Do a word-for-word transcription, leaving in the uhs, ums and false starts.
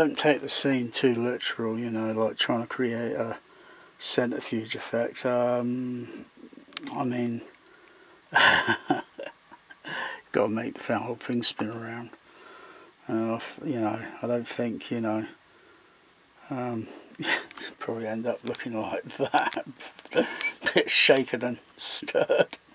don't take the scene too literal, you know, like trying to create a centrifuge effect. Um, I mean, got to make the whole thing spin around. Uh, you know, I don't think, you know, um, probably end up looking like that, a bit shaken and stirred.